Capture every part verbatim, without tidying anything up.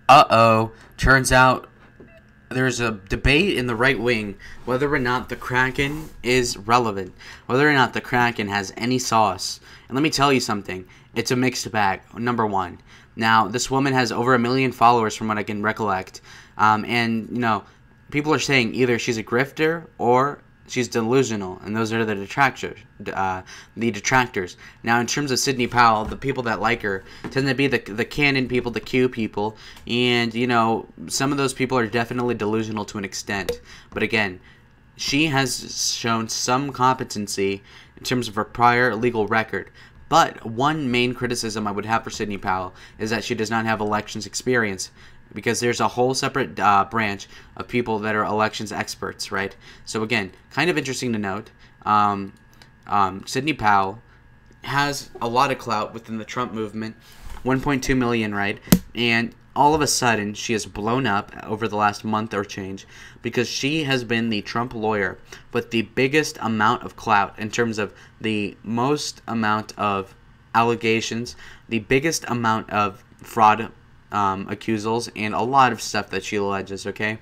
Uh-oh. Turns out there's a debate in the right wing whether or not the Kraken is relevant, whether or not the Kraken has any sauce. And let me tell you something, it's a mixed bag, number one. Now, this woman has over a million followers from what I can recollect. Um, and, you know, people are saying either she's a grifter or she's delusional, and those are the detractors. Uh, the detractors. Now, in terms of Sidney Powell, the people that like her tend to be the the canon people, the Q people, and you know some of those people are definitely delusional to an extent. But again, she has shown some competency in terms of her prior legal record. But one main criticism I would have for Sidney Powell is that she does not have elections experience, because there's a whole separate uh, branch of people that are elections experts, right? So again, kind of interesting to note, um, um, Sidney Powell has a lot of clout within the Trump movement, one point two million, right? And all of a sudden, she has blown up over the last month or change because she has been the Trump lawyer with the biggest amount of clout in terms of the most amount of allegations, the biggest amount of fraud Um, accusals, and a lot of stuff that she alleges, okay?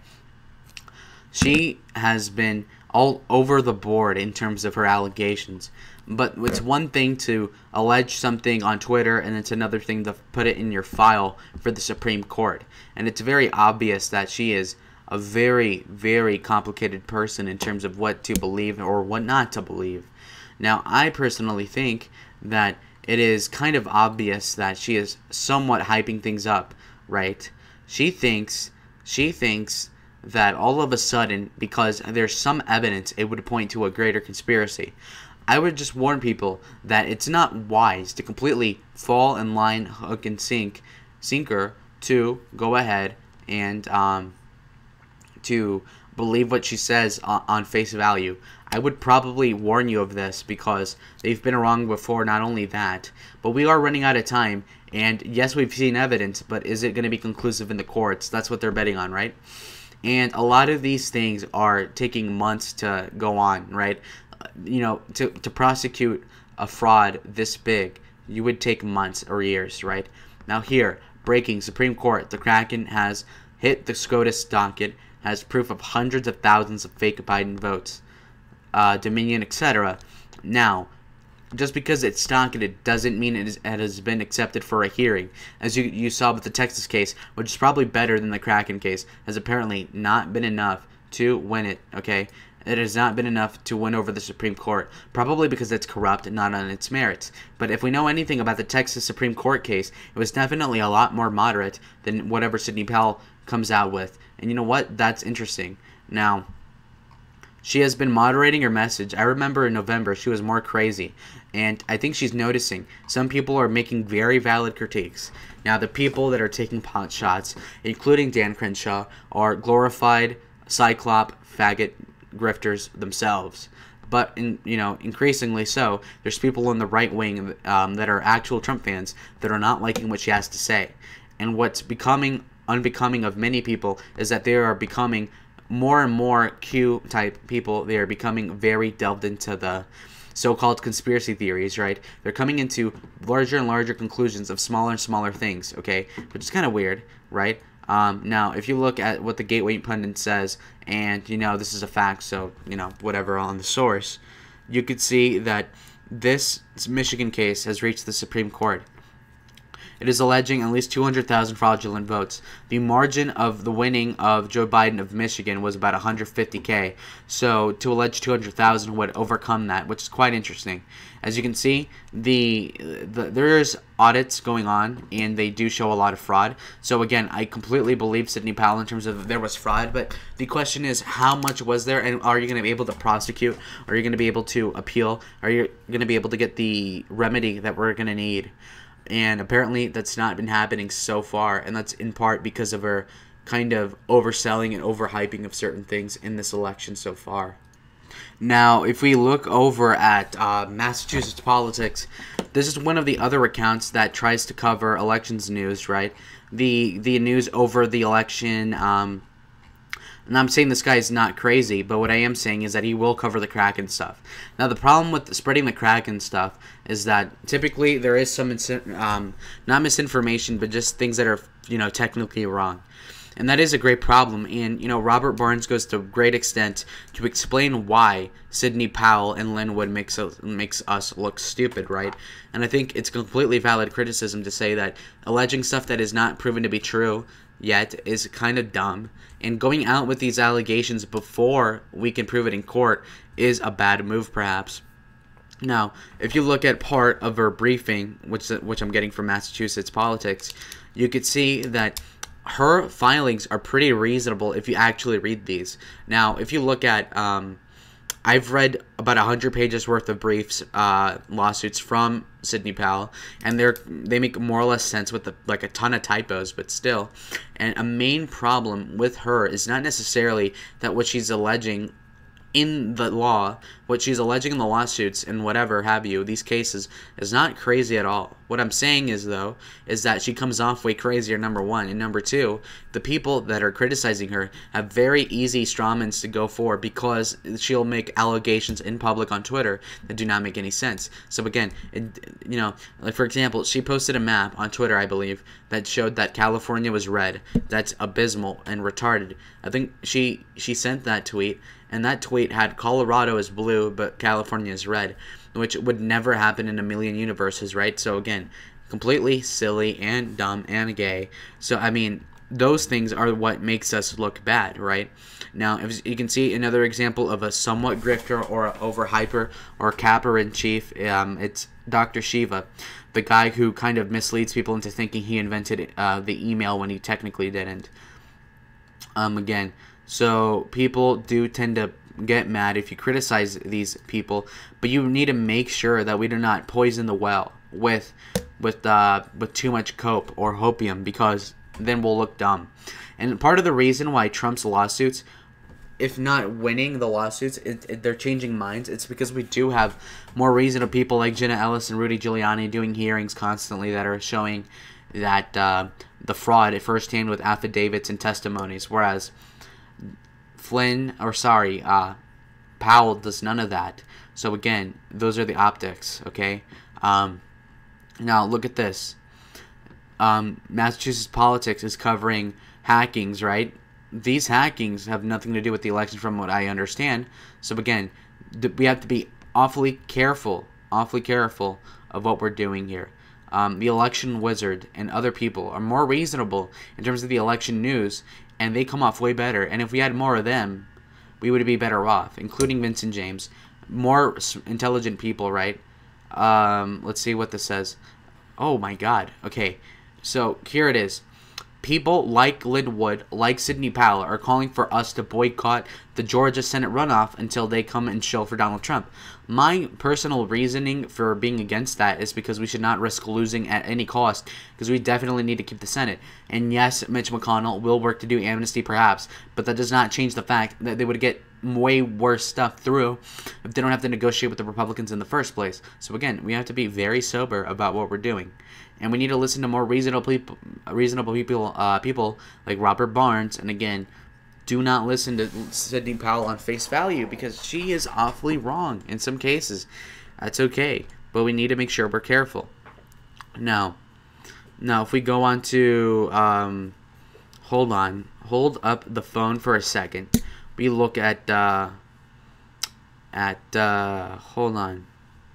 She has been all over the board in terms of her allegations. But it's one thing to allege something on Twitter, and it's another thing to put it in your file for the Supreme Court. And it's very obvious that she is a very, very complicated person in terms of what to believe or what not to believe. Now, I personally think that it is kind of obvious that she is somewhat hyping things up, right? She thinks, she thinks that all of a sudden, because there's some evidence, it would point to a greater conspiracy. I would just warn people that it's not wise to completely fall in line, hook and sink, sinker, to go ahead and um, to believe what she says on, on face value. I would probably warn you of this because they've been wrong before. Not only that, but we are running out of time. And yes, we've seen evidence, but is it going to be conclusive in the courts? That's what they're betting on, right? And a lot of these things are taking months to go on, right? You know, to, to prosecute a fraud this big, you would take months or years, right? Now here, breaking Supreme Court, the Kraken has hit the SCOTUS docket, has proof of hundreds of thousands of fake Biden votes. Uh, Dominion, et cetera. Now, just because it's docketed doesn't mean it, is, it has been accepted for a hearing. As you, you saw with the Texas case, which is probably better than the Kraken case, has apparently not been enough to win it, okay? It has not been enough to win over the Supreme Court, probably because it's corrupt and not on its merits. But if we know anything about the Texas Supreme Court case, it was definitely a lot more moderate than whatever Sidney Powell comes out with. And you know what? That's interesting. Now, she has been moderating her message. I remember in November she was more crazy. And I think she's noticing some people are making very valid critiques. Now, the people that are taking pot shots, including Dan Crenshaw, are glorified cyclop faggot grifters themselves. But, in, you know, increasingly so, there's people in the right wing um, that are actual Trump fans that are not liking what she has to say. And what's becoming unbecoming of many people is that they are becoming more and more Q-type people. They are becoming very delved into the so-called conspiracy theories, right? They're coming into larger and larger conclusions of smaller and smaller things, okay? Which is kind of weird, right? Um, now, if you look at what the Gateway Pundit says, and, you know, this is a fact, so, you know, whatever on the source, you could see that this Michigan case has reached the Supreme Court. It is alleging at least two hundred thousand fraudulent votes. The margin of the winning of Joe Biden of Michigan was about one hundred fifty K. So to allege two hundred thousand would overcome that, which is quite interesting. As you can see, the, the there's audits going on, and they do show a lot of fraud. So again, I completely believe Sidney Powell in terms of there was fraud, but the question is how much was there, and are you going to be able to prosecute? Are you going to be able to appeal? Are you going to be able to get the remedy that we're going to need? And apparently that's not been happening so far, and that's in part because of her kind of overselling and overhyping of certain things in this election so far. Now, if we look over at uh, Massachusetts politics, this is one of the other accounts that tries to cover elections news, right? The the news over the election, um, And I'm saying this guy is not crazy, but what I am saying is that he will cover the Kraken stuff. Now, the problem with spreading the Kraken stuff is that typically there is some, um, not misinformation, but just things that are, you know, technically wrong. And that is a great problem. And, you know, Robert Barnes goes to great extent to explain why Sidney Powell and Linwood makes us, makes us look stupid, right? And I think it's completely valid criticism to say that alleging stuff that is not proven to be true yet is kind of dumb. And going out with these allegations before we can prove it in court is a bad move, perhaps. Now, if you look at part of her briefing, which which I'm getting from Massachusetts Politics, you could see that her filings are pretty reasonable if you actually read these. Now, if you look at, um, I've read about one hundred pages worth of briefs, uh, lawsuits from Sidney Powell, and they're they make more or less sense with the, like a ton of typos, but still. And a main problem with her is not necessarily that what she's alleging in the law, what she's alleging in the lawsuits and whatever have you, these cases, is not crazy at all. What I'm saying is, though, is that she comes off way crazier, number one. And number two, the people that are criticizing her have very easy strawmans to go for because she'll make allegations in public on Twitter that do not make any sense. So again, it, you know, like for example, she posted a map on Twitter, I believe, that showed that California was red. That's abysmal and retarded. I think she she sent that tweet, and that tweet had Colorado as blue, but California is red, which would never happen in a million universes, right? So again, completely silly and dumb and gay. So I mean, those things are what makes us look bad, right? Now, if you can see another example of a somewhat grifter or a overhyper or capper in chief, um, it's Doctor Shiva, the guy who kind of misleads people into thinking he invented uh, the email when he technically didn't. Um, again, so people do tend to get mad if you criticize these people, but you need to make sure that we do not poison the well with with uh, with too much cope or hopium, because then we'll look dumb. And part of the reason why Trump's lawsuits, if not winning the lawsuits, it, it, they're changing minds, it's because we do have more reasonable people like Jenna Ellis and Rudy Giuliani doing hearings constantly that are showing that uh, the fraud firsthand with affidavits and testimonies, whereas Flynn, or sorry, uh, Powell does none of that. So again, those are the optics, okay? Um, now, look at this. Um, Massachusetts Politics is covering hackings, right? These hackings have nothing to do with the election from what I understand. So again, we have to be awfully careful, awfully careful of what we're doing here. Um, the election wizard and other people are more reasonable in terms of the election news, and they come off way better. And if we had more of them, we would be better off, including Vincent James. More intelligent people, right? Um, let's see what this says. Oh my God. Okay, so here it is. People like Linwood, like Sidney Powell, are calling for us to boycott the Georgia Senate runoff until they come and show for Donald Trump. My personal reasoning for being against that is because we should not risk losing at any cost, because we definitely need to keep the Senate. And yes, Mitch McConnell will work to do amnesty perhaps, but that does not change the fact that they would get way worse stuff through if they don't have to negotiate with the Republicans in the first place. So again, we have to be very sober about what we're doing. And we need to listen to more reasonable people, reasonable people, uh, people like Robert Barnes. And again, do not listen to Sidney Powell on face value, because she is awfully wrong in some cases. That's okay, but we need to make sure we're careful. Now, now if we go on to, um, hold on, hold up the phone for a second. We look at, uh, at, uh, hold on,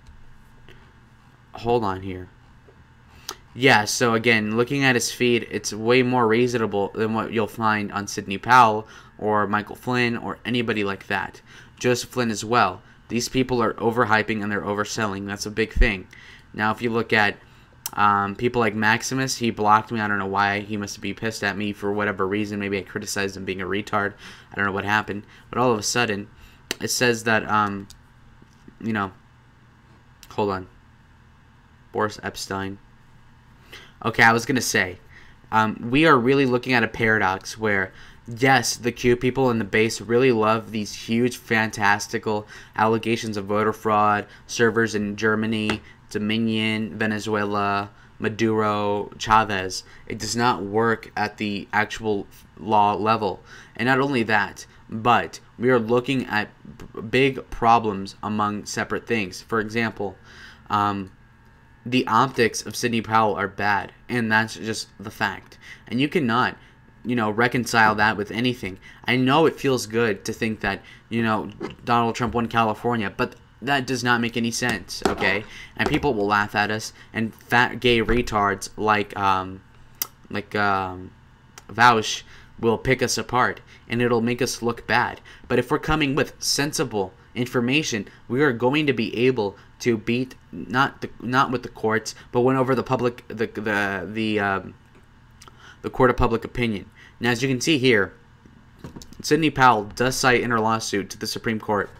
hold on here. Yeah, so again, looking at his feed, it's way more reasonable than what you'll find on Sidney Powell or Michael Flynn or anybody like that. Joseph Flynn as well. These people are overhyping and they're overselling. That's a big thing. Now, if you look at um, people like Maximus, he blocked me. I don't know why. He must be pissed at me for whatever reason. Maybe I criticized him being a retard. I don't know what happened. But all of a sudden, it says that, um, you know, hold on. Boris Epstein. Okay, I was going to say, um, we are really looking at a paradox where, yes, the Q people in the base really love these huge, fantastical allegations of voter fraud, servers in Germany, Dominion, Venezuela, Maduro, Chavez. It does not work at the actual law level. And not only that, but we are looking at big problems among separate things. For example, um, the optics of Sidney Powell are bad, and that's just the fact. And you cannot, you know, reconcile that with anything. I know it feels good to think that, you know, Donald Trump won California, but that does not make any sense, okay? And people will laugh at us, and fat gay retards like um, like um, Vaush will pick us apart, and it'll make us look bad. But if we're coming with sensible information, we are going to be able to beat not the not with the courts, but win over the public the the the um, the court of public opinion. Now, as you can see here, Sidney Powell does cite in her lawsuit to the Supreme Court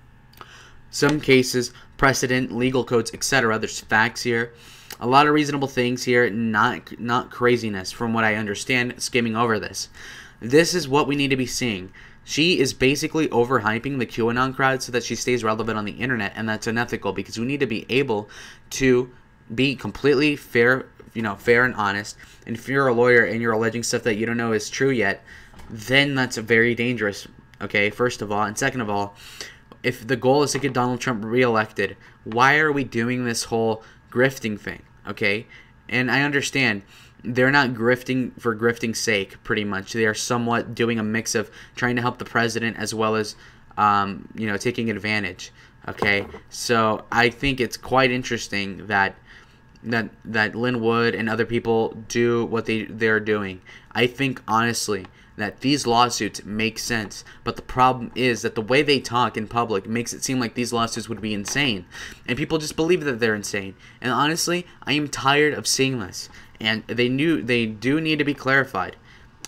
some cases, precedent, legal codes, et cetera. There's facts here, a lot of reasonable things here, not not craziness from what I understand. Skimming over this, this is what we need to be seeing. She is basically overhyping the QAnon crowd so that she stays relevant on the internet, and that's unethical because we need to be able to be completely fair, you know, fair and honest. And if you're a lawyer and you're alleging stuff that you don't know is true yet, then that's very dangerous, okay, first of all. And second of all, if the goal is to get Donald Trump reelected, why are we doing this whole grifting thing, okay? And I understand they're not grifting for grifting's sake, pretty much. They are somewhat doing a mix of trying to help the president as well as, um, you know, taking advantage, okay? So I think it's quite interesting that that that Lin Wood and other people do what they they're doing. I think honestly that these lawsuits make sense, but the problem is that the way they talk in public makes it seem like these lawsuits would be insane, and people just believe that they're insane. And honestly, I am tired of seeing this, and they knew they do need to be clarified.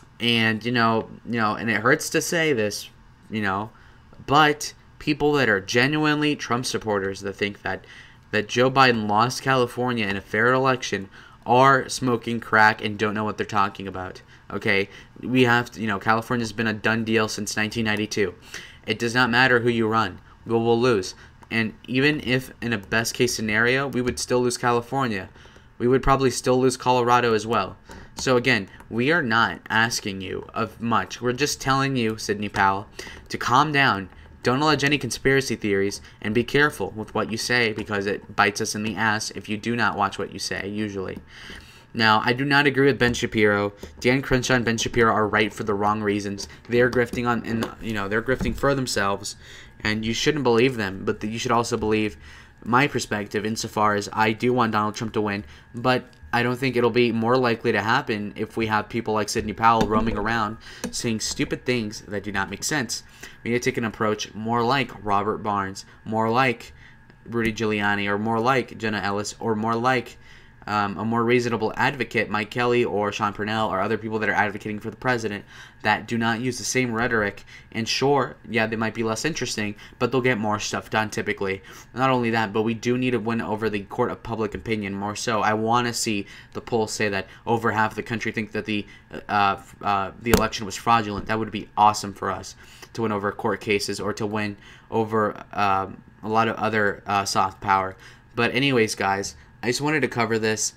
And you know, you know, and it hurts to say this, you know, but people that are genuinely Trump supporters that think that that Joe Biden lost California in a fair election are smoking crack and don't know what they're talking about. Okay, we have to, you know, California's been a done deal since nineteen ninety-two. It does not matter who you run, we will lose. And even if in a best case scenario, we would still lose California, we would probably still lose Colorado as well. So again, we are not asking you of much. We're just telling you, Sidney Powell, to calm down. Don't allege any conspiracy theories, and be careful with what you say because it bites us in the ass if you do not watch what you say, usually. Now, I do not agree with Ben Shapiro. Dan Crenshaw and Ben Shapiro are right for the wrong reasons. They're grifting on, and you know, they're grifting for themselves, and you shouldn't believe them. But you should also believe my perspective, insofar as I do want Donald Trump to win. But I don't think it'll be more likely to happen if we have people like Sidney Powell roaming around saying stupid things that do not make sense. We need to take an approach more like Robert Barnes, more like Rudy Giuliani, or more like Jenna Ellis, or more like um, a more reasonable advocate, Mike Kelly or Sean Purnell, or other people that are advocating for the president that do not use the same rhetoric. And sure, yeah, they might be less interesting, but they'll get more stuff done typically. Not only that, but we do need to win over the court of public opinion more so. I want to see the polls say that over half the country think that the uh, uh, the election was fraudulent. That would be awesome for us to win over court cases or to win over um, a lot of other uh, soft power. But anyways, guys, I just wanted to cover this.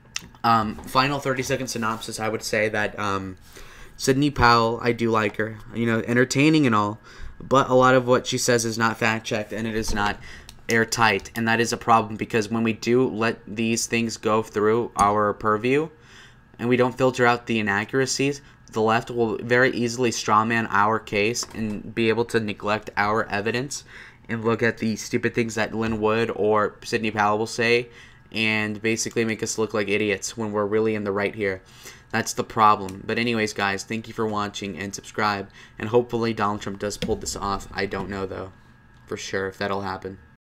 Um, final thirty second synopsis, I would say that um, Sidney Powell, I do like her, you know, entertaining and all, but a lot of what she says is not fact checked and it is not airtight, and that is a problem because when we do let these things go through our purview and we don't filter out the inaccuracies, the left will very easily strawman our case and be able to neglect our evidence and look at the stupid things that Lin Wood or Sidney Powell will say and basically make us look like idiots when we're really in the right here. That's the problem. But anyways, guys, thank you for watching and subscribe. And hopefully Donald Trump does pull this off. I don't know, though, for sure, if that'll happen.